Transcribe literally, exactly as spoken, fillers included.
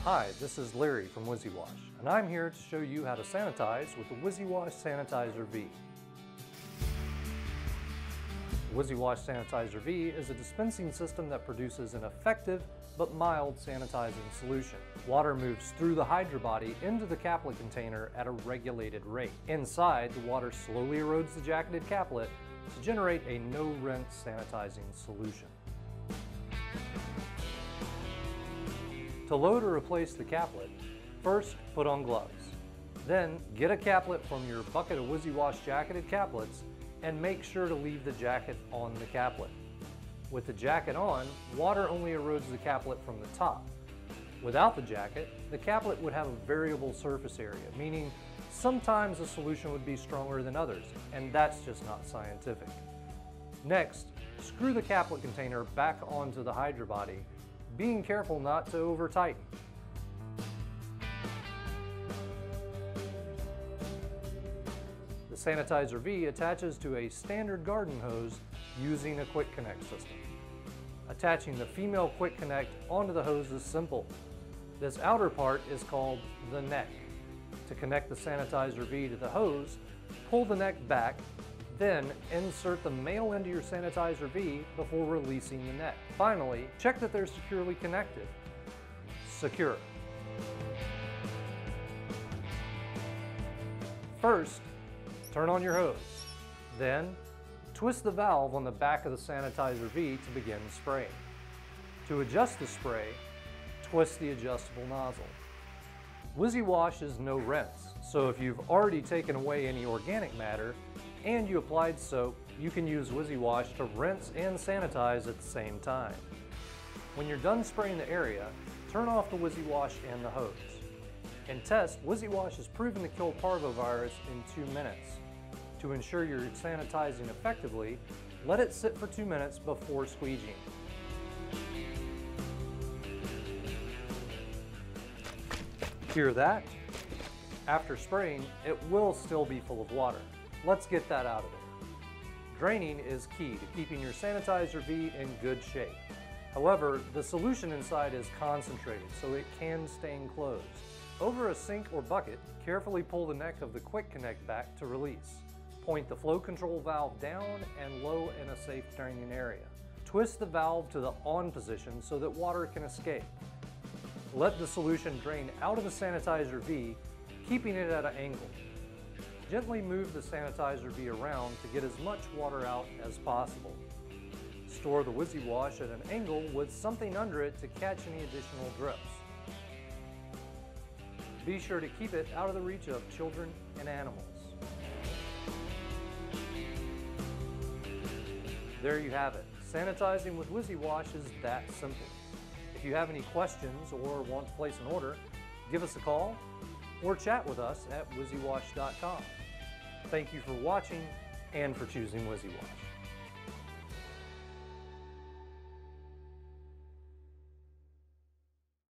Hi, this is Larry from Wysiwash, and I'm here to show you how to sanitize with the Wysiwash Sanitizer-V. The Wysiwash Sanitizer-V is a dispensing system that produces an effective but mild sanitizing solution. Water moves through the hydro body into the caplet container at a regulated rate. Inside, the water slowly erodes the jacketed caplet to generate a no-rinse sanitizing solution. To load or replace the caplet, first put on gloves. Then get a caplet from your bucket of Wysiwash jacketed caplets and make sure to leave the jacket on the caplet. With the jacket on, water only erodes the caplet from the top. Without the jacket, the caplet would have a variable surface area, meaning sometimes a solution would be stronger than others, and that's just not scientific. Next, screw the caplet container back onto the hydro body, being careful not to over-tighten. The Sanitizer-V attaches to a standard garden hose using a quick connect system. Attaching the female quick connect onto the hose is simple. This outer part is called the neck. To connect the Sanitizer-V to the hose, pull the neck back, then insert the male into your Sanitizer-V before releasing the neck. Finally, check that they're securely connected. Secure. First, turn on your hose. Then, twist the valve on the back of the Sanitizer-V to begin spraying. To adjust the spray, twist the adjustable nozzle. Wysiwash is no rinse, so if you've already taken away any organic matter and you applied soap, you can use Wysiwash to rinse and sanitize at the same time. When you're done spraying the area, turn off the Wysiwash and the hose. In tests, Wysiwash is proven to kill parvovirus in two minutes. To ensure you're sanitizing effectively, let it sit for two minutes before squeegeeing. Hear that? After spraying, it will still be full of water. Let's get that out of there. Draining is key to keeping your Sanitizer-V in good shape. However, the solution inside is concentrated, so it can stain clothes. Over a sink or bucket, carefully pull the neck of the quick connect back to release. Point the flow control valve down and low in a safe draining area. Twist the valve to the on position so that water can escape. Let the solution drain out of the Sanitizer-V, keeping it at an angle. Gently move the Sanitizer-V around to get as much water out as possible. Store the Wysiwash at an angle with something under it to catch any additional drips. Be sure to keep it out of the reach of children and animals. There you have it. Sanitizing with Wysiwash is that simple. If you have any questions or want to place an order, give us a call or chat with us at wysiwash dot com. Thank you for watching and for choosing Wysiwash.